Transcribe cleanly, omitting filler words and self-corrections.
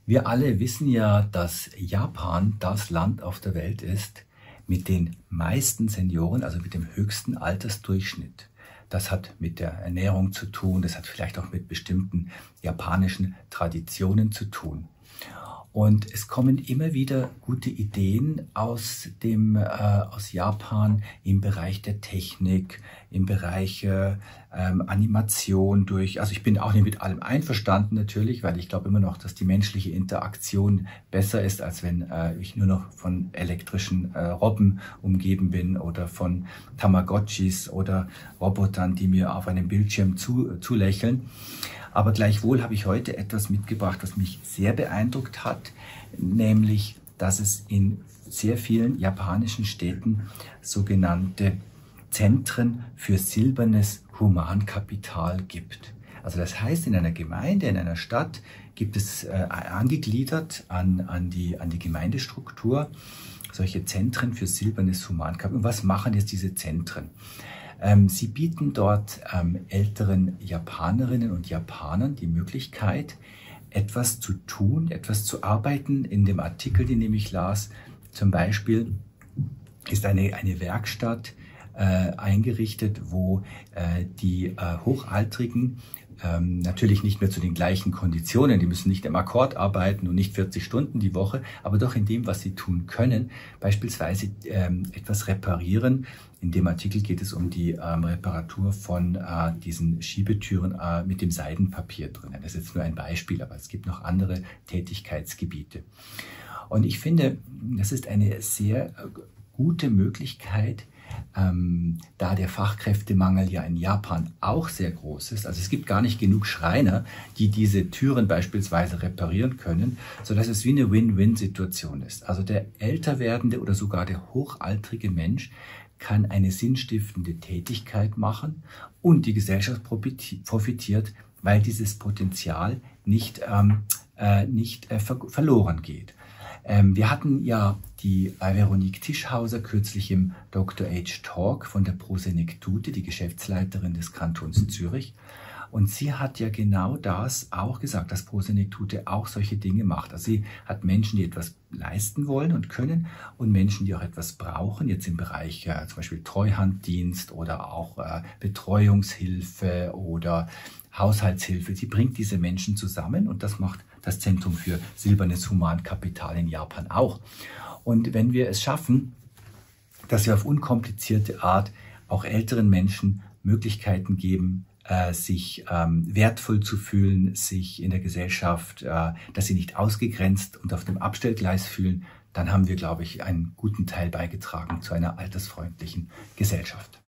Wir alle wissen ja, dass Japan das Land auf der Welt ist mit den meisten Senioren, also mit dem höchsten Altersdurchschnitt. Das hat mit der Ernährung zu tun, das hat vielleicht auch mit bestimmten japanischen Traditionen zu tun. Und es kommen immer wieder gute Ideen aus Japan im Bereich der Technik, im Bereich Animation also ich bin auch nicht mit allem einverstanden natürlich, weil ich glaube immer noch, dass die menschliche Interaktion besser ist, als wenn ich nur noch von elektrischen Robben umgeben bin oder von Tamagotchis oder Robotern, die mir auf einem Bildschirm zulächeln. Aber gleichwohl habe ich heute etwas mitgebracht, was mich sehr beeindruckt hat, nämlich, dass es in sehr vielen japanischen Städten sogenannte Zentren für silbernes Humankapital gibt. Also das heißt, in einer Gemeinde, in einer Stadt gibt es angegliedert an die Gemeindestruktur solche Zentren für silbernes Humankapital. Und was machen jetzt diese Zentren? Sie bieten dort älteren Japanerinnen und Japanern die Möglichkeit, etwas zu tun, etwas zu arbeiten. In dem Artikel, den ich las, zum Beispiel ist eine Werkstatt eingerichtet, wo die Hochaltrigen natürlich nicht mehr zu den gleichen Konditionen, die müssen nicht im Akkord arbeiten und nicht 40 Stunden die Woche, aber doch in dem, was sie tun können, beispielsweise etwas reparieren. In dem Artikel geht es um die Reparatur von diesen Schiebetüren mit dem Seidenpapier drinnen. Das ist jetzt nur ein Beispiel, aber es gibt noch andere Tätigkeitsgebiete. Und ich finde, das ist eine sehr gute Möglichkeit, da der Fachkräftemangel ja in Japan auch sehr groß ist. Also es gibt gar nicht genug Schreiner, die diese Türen beispielsweise reparieren können, sodass es wie eine Win-Win-Situation ist. Also der älter werdende oder sogar der hochaltrige Mensch kann eine sinnstiftende Tätigkeit machen und die Gesellschaft profitiert, weil dieses Potenzial nicht verloren geht. Wir hatten ja die Veronique Tischhauser kürzlich im Dr. H. Talk von der Prosenektute, die Geschäftsleiterin des Kantons Zürich. Und sie hat ja genau das auch gesagt, dass Prosenektute auch solche Dinge macht. Also sie hat Menschen, die etwas leisten wollen und können und Menschen, die auch etwas brauchen, jetzt im Bereich zum Beispiel Treuhanddienst oder auch Betreuungshilfe oder Haushaltshilfe. Sie bringt diese Menschen zusammen und das macht das Zentrum für silbernes Humankapital in Japan auch. Und wenn wir es schaffen, dass wir auf unkomplizierte Art auch älteren Menschen Möglichkeiten geben, sich wertvoll zu fühlen, sich in der Gesellschaft, dass sie nicht ausgegrenzt und auf dem Abstellgleis fühlen, dann haben wir, glaube ich, einen guten Teil beigetragen zu einer altersfreundlichen Gesellschaft.